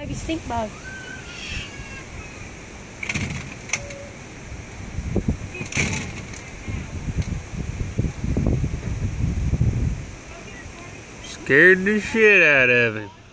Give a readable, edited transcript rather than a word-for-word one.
Maybe stink bug. Scared the shit out of him.